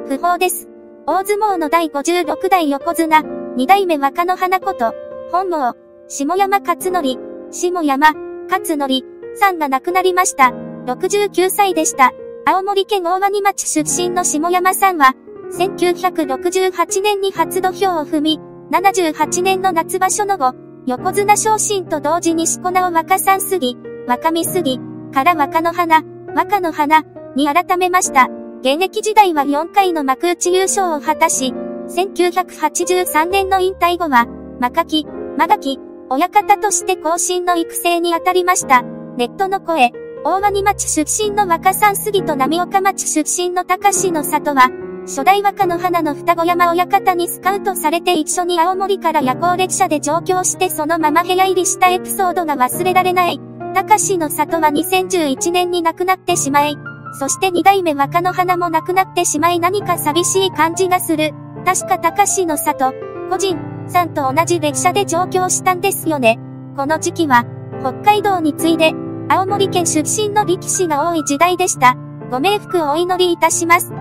訃報です。大相撲の第56代横綱、2代目若乃花こと、本名、下山勝則、下山勝則さんが亡くなりました。69歳でした。青森県大鰐町出身の下山さんは、1968年に初土俵を踏み、78年の夏場所の後、横綱昇進と同時にしこ名を若三杉、若三杉から若乃花、若乃花に改めました。現役時代は4回の幕内優勝を果たし、1983年の引退後は、間垣親方として後進の育成に当たりました。ネットの声、大鰐町出身の若三杉と浪岡町出身の高志の里は、初代若乃花の双子山親方にスカウトされて一緒に青森から夜行列車で上京してそのまま部屋入りしたエピソードが忘れられない。高志の里は2011年に亡くなってしまい、そして2代目若乃花も亡くなってしまい何か寂しい感じがする。確か高志の里、個人さんと同じ列車で上京したんですよね。この時期は、北海道に次いで、青森県出身の力士が多い時代でした。ご冥福をお祈りいたします。